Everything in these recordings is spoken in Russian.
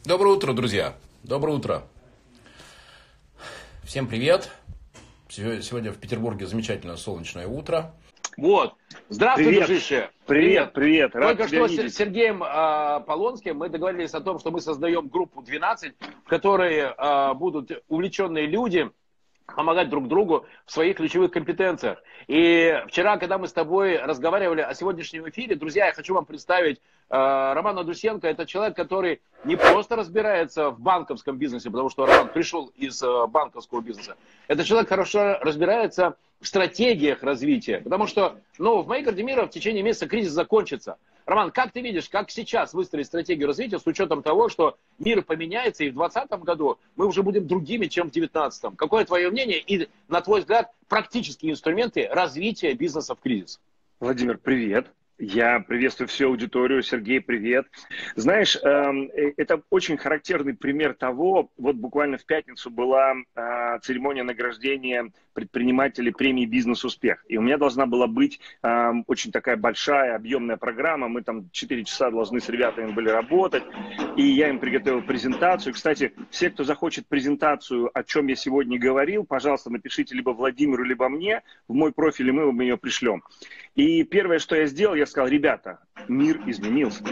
Доброе утро, друзья. Доброе утро. Всем привет. Сегодня в Петербурге замечательное солнечное утро. Вот. Здравствуй, Привет. дружище. Привет. Рад Только тебя что видеть. с Сергеем Полонским мы договорились о том, что мы создаем группу 12, в которой будут увлеченные люди помогать друг другу в своих ключевых компетенциях. И вчера, когда мы с тобой разговаривали о сегодняшнем эфире, друзья, я хочу вам представить Романа Дусенко. Это человек, который не просто разбирается в банковском бизнесе, потому что Роман пришел из банковского бизнеса. Это человек, хорошо разбирается в стратегиях развития. Потому что, в моей карте мира в течение месяца кризис закончится. Роман, как ты видишь, как сейчас выстроить стратегию развития с учетом того, что мир поменяется, и в 2020 году мы уже будем другими, чем в 2019? Какое твое мнение и, на твой взгляд, практические инструменты развития бизнеса в кризис? Владимир, привет. Я приветствую всю аудиторию. Сергей, привет. Знаешь, это очень характерный пример того, вот буквально в пятницу была церемония награждения предпринимателей премии «Бизнес-успех». И у меня должна была быть очень такая большая, объемная программа. Мы там 4 часа должны с ребятами были работать. И я им приготовил презентацию. Кстати, все, кто захочет презентацию, о чем я сегодня говорил, пожалуйста, напишите либо Владимиру, либо мне в мой профиль, и мы вам ее пришлем. И первое, что я сделал, я сказал: ребята, мир изменился.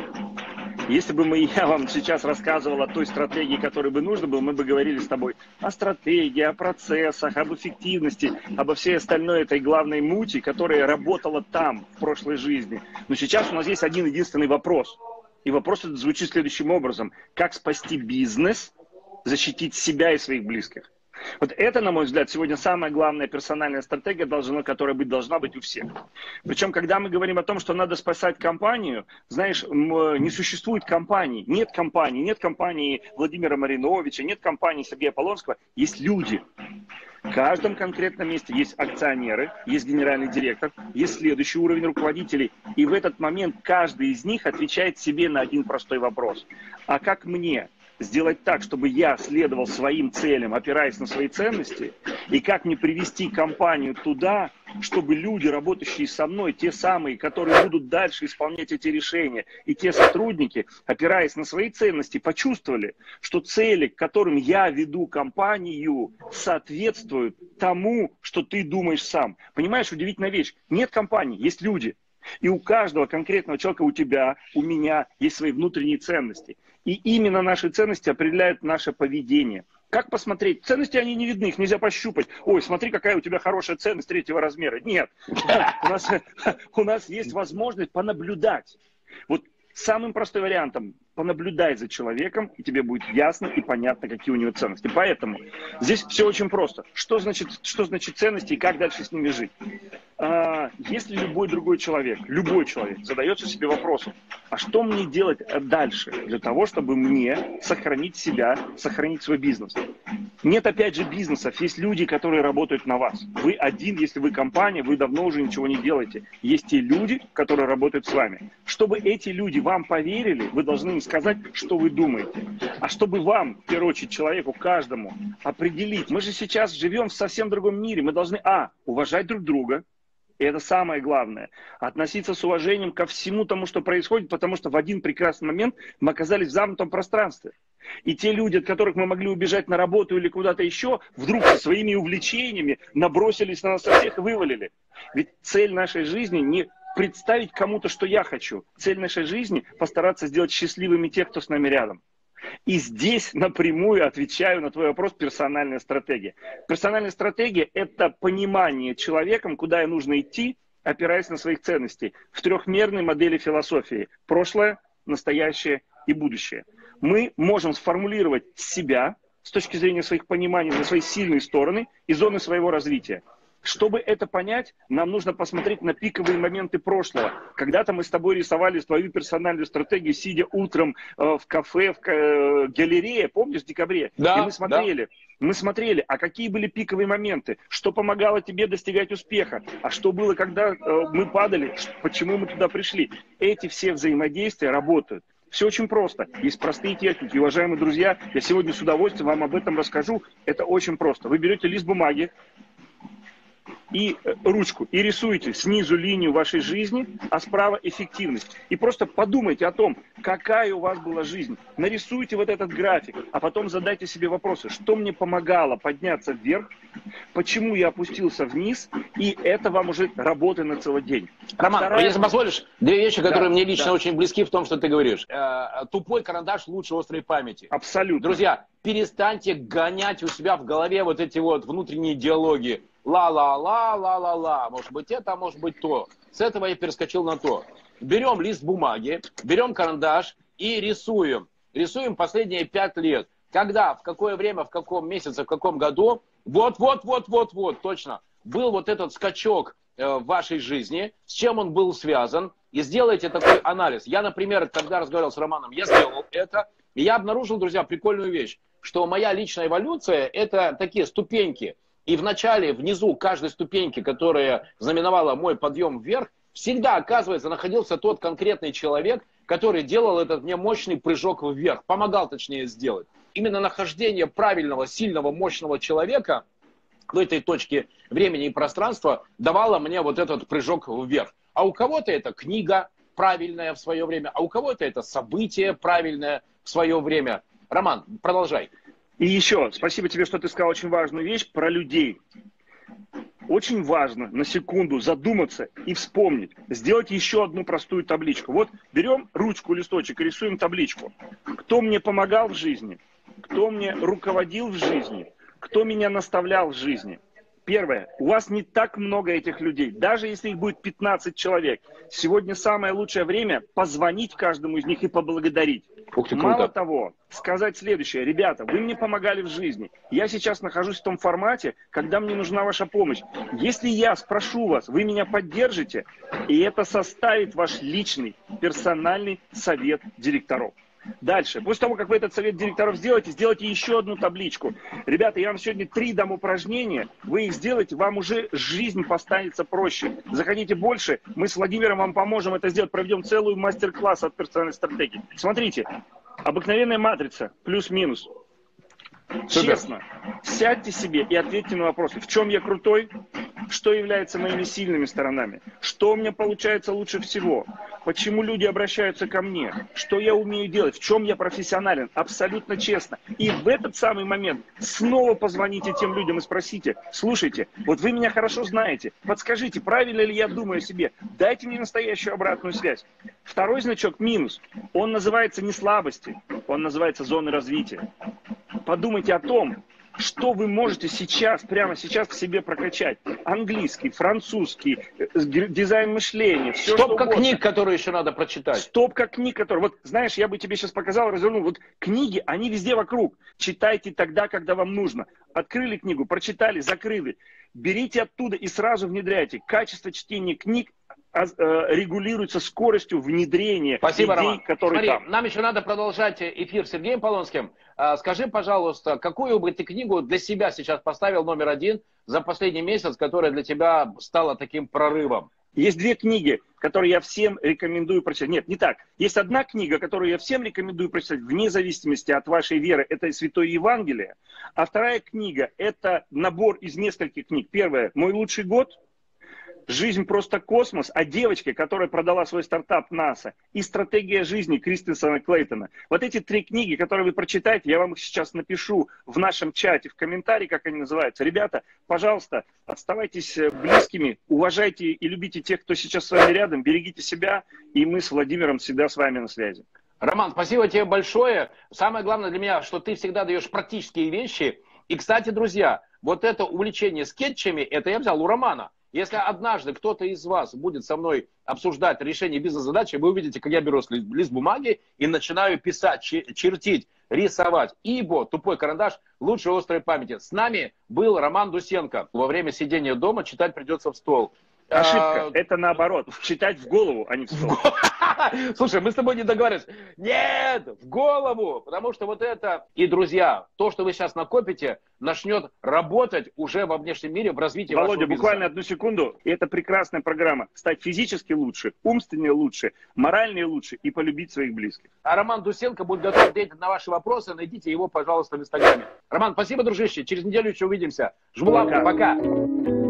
Если бы я вам сейчас рассказывал о той стратегии, которой бы нужно было, мы бы говорили с тобой о стратегии, о процессах, об эффективности, обо всей остальной этой главной мути, которая работала там, в прошлой жизни. Но сейчас у нас есть один единственный вопрос. И вопрос этот звучит следующим образом. Как спасти бизнес, защитить себя и своих близких? Вот это, на мой взгляд, сегодня самая главная персональная стратегия, которая должна быть у всех. Причем, когда мы говорим о том, что надо спасать компанию, знаешь, не существует компаний. Нет компании Владимира Мариновича, нет компании Сергея Полонского. Есть люди. В каждом конкретном месте есть акционеры, есть генеральный директор, есть следующий уровень руководителей. И в этот момент каждый из них отвечает себе на один простой вопрос. А как мне сделать так, чтобы я следовал своим целям, опираясь на свои ценности, и как мне привести компанию туда, чтобы люди, работающие со мной, те самые, которые будут дальше исполнять эти решения, и те сотрудники, опираясь на свои ценности, почувствовали, что цели, к которым я веду компанию, соответствуют тому, что ты думаешь сам. Понимаешь, удивительная вещь. Нет компаний, есть люди. И у каждого конкретного человека, у тебя, у меня есть свои внутренние ценности. И именно наши ценности определяют наше поведение. Как посмотреть? Ценности, они не видны, их нельзя пощупать. Ой, смотри, какая у тебя хорошая ценность 3-го размера. Нет, у нас есть возможность понаблюдать. Вот самым простым вариантом: понаблюдай за человеком, и тебе будет ясно и понятно, какие у него ценности. Поэтому здесь все очень просто. Что значит ценности и как дальше с ними жить? Если любой другой человек задается себе вопросом: а что мне делать дальше для того, чтобы мне сохранить себя, сохранить свой бизнес? Нет, опять же, бизнесов. Есть люди, которые работают на вас. Вы один, если вы компания, вы давно уже ничего не делаете. Есть те люди, которые работают с вами. Чтобы эти люди вам поверили, вы должны им сказать, что вы думаете. А чтобы вам, в первую очередь, человеку, каждому определить. Мы же сейчас живем в совсем другом мире. Мы должны, уважать друг друга. И это самое главное. Относиться с уважением ко всему тому, что происходит, потому что в один прекрасный момент мы оказались в замкнутом пространстве. И те люди, от которых мы могли убежать на работу или куда-то еще, вдруг со своими увлечениями набросились на нас всех и вывалили. Ведь цель нашей жизни не представить кому-то, что я хочу. Цель нашей жизни – постараться сделать счастливыми тех, кто с нами рядом. И здесь напрямую отвечаю на твой вопрос: персональная стратегия. Персональная стратегия – это понимание человеком, куда нужно идти, опираясь на своих ценностей, в трехмерной модели философии: прошлое, настоящее и будущее. Мы можем сформулировать себя с точки зрения своих пониманий на свои сильные стороны и зоны своего развития. Чтобы это понять, нам нужно посмотреть на пиковые моменты прошлого. Когда-то мы с тобой рисовали твою персональную стратегию, сидя утром в кафе, в галерее, помнишь, в декабре? Да, и мы смотрели, а какие были пиковые моменты, что помогало тебе достигать успеха, а что было, когда мы падали, почему мы туда пришли. Эти все взаимодействия работают. Все очень просто. Есть простые техники. Уважаемые друзья, я сегодня с удовольствием вам об этом расскажу. Это очень просто. Вы берете лист бумаги, и ручку, и рисуйте снизу линию вашей жизни, а справа эффективность. И просто подумайте о том, какая у вас была жизнь. Нарисуйте вот этот график, а потом задайте себе вопросы, что мне помогало подняться вверх, почему я опустился вниз, и это вам уже работа на целый день. Роман, если позволишь, две вещи, которые мне лично да. очень близки в том, что ты говоришь. Тупой карандаш лучше острой памяти. Абсолютно. Друзья, перестаньте гонять у себя в голове вот эти вот внутренние диалоги. Ла-ла-ла, ла-ла-ла. Может быть это, может быть то. С этого я перескочил на то. Берем лист бумаги, берем карандаш и рисуем. Рисуем последние 5 лет. Когда, в какое время, в каком месяце, в каком году. Вот, точно. Был вот этот скачок в вашей жизни, с чем он был связан. И сделайте такой анализ. Я, например, когда разговаривал с Романом, я сделал это. И я обнаружил, друзья, прикольную вещь. Что моя личная эволюция – это такие ступеньки. И в начале, внизу каждой ступеньки, которая знаменовала мой подъем вверх, всегда, оказывается, находился тот конкретный человек, который делал этот мне мощный прыжок вверх. Помогал, точнее, сделать. Именно нахождение правильного, сильного, мощного человека в этой точке времени и пространства давало мне вот этот прыжок вверх. А у кого-то это книга правильная в свое время, а у кого-то это событие правильное в свое время. Роман, продолжай. И еще, спасибо тебе, что ты сказал очень важную вещь про людей. Очень важно на секунду задуматься и вспомнить. Сделать еще одну простую табличку. Вот берем ручку, листочек и рисуем табличку. Кто мне помогал в жизни? Кто мне руководил в жизни? Кто меня наставлял в жизни? Первое. У вас не так много этих людей. Даже если их будет 15 человек. Сегодня самое лучшее время позвонить каждому из них и поблагодарить. Мало того, сказать следующее. Ребята, вы мне помогали в жизни. Я сейчас нахожусь в том формате, когда мне нужна ваша помощь. Если я спрошу вас, вы меня поддержите, и это составит ваш личный, персональный совет директоров. Дальше. После того, как вы этот совет директоров сделаете, сделайте еще одну табличку. Ребята, я вам сегодня 3 дам упражнения. Вы их сделаете, вам уже жизнь поставится проще. Заходите больше, мы с Владимиром вам поможем это сделать. Проведем целую мастер-класс от персональной стратегии. Смотрите, обыкновенная матрица, плюс-минус. Честно, сядьте себе и ответьте на вопросы. В чем я крутой? Что является моими сильными сторонами? Что у меня получается лучше всего? Почему люди обращаются ко мне? Что я умею делать? В чем я профессионален? Абсолютно честно. И в этот самый момент снова позвоните тем людям и спросите: слушайте, вот вы меня хорошо знаете, подскажите, правильно ли я думаю о себе? Дайте мне настоящую обратную связь. Второй значок минус. Он называется не слабости, он называется зоны развития. Подумайте о том, что вы можете сейчас, прямо сейчас в себе прокачать. Английский, французский, дизайн мышления, все что угодно. Стопка книг, которые еще надо прочитать. Стопка книг, которые... Вот, знаешь, я бы тебе сейчас показал, развернул. Вот книги, они везде вокруг. Читайте тогда, когда вам нужно. Открыли книгу, прочитали, закрыли. Берите оттуда и сразу внедряйте. Качество чтения книг регулируется скоростью внедрения Спасибо, идей, Роман. которые Смотри, там. нам еще надо продолжать эфир с Сергеем Полонским. Скажи, пожалуйста, какую бы ты книгу для себя сейчас поставил номер 1 за последний месяц, которая для тебя стала таким прорывом? Есть 2 книги, которые я всем рекомендую прочитать. Нет, не так. Есть одна книга, которую я всем рекомендую прочитать, вне зависимости от вашей веры. Это Святое Евангелие. А вторая книга – это набор из нескольких книг. Первая – «Мой лучший год». «Жизнь просто космос» о девочке, которая продала свой стартап НАСА, и «Стратегия жизни» Кристенсена Клейтона. Вот эти 3 книги, которые вы прочитаете, я вам их сейчас напишу в нашем чате, в комментарии, как они называются. Ребята, пожалуйста, оставайтесь близкими, уважайте и любите тех, кто сейчас с вами рядом, берегите себя, и мы с Владимиром всегда с вами на связи. Роман, спасибо тебе большое. Самое главное для меня, что ты всегда даешь практические вещи. И, кстати, друзья, вот это увлечение скетчами, это я взял у Романа. Если однажды кто-то из вас будет со мной обсуждать решение бизнес-задачи, вы увидите, как я беру лист бумаги и начинаю писать, чертить, рисовать. Ибо тупой карандаш лучше острой памяти. С нами был Роман Дусенко. Во время сидения дома читать придется в стол. Ошибка. Это наоборот. Читать в голову, а не в стол. Слушай, мы с тобой не договорились. Нет, в голову. Потому что вот это... И, друзья, то, что вы сейчас накопите, начнет работать уже во внешнем мире в развитии вашего Володя, бизнеса. буквально одну секунду. И это прекрасная программа. Стать физически лучше, умственнее лучше, моральнее лучше и полюбить своих близких. А Роман Дусенко будет готов ответить на ваши вопросы. Найдите его, пожалуйста, в Инстаграме. Роман, спасибо, дружище. Через неделю еще увидимся. Жму лапки. Пока.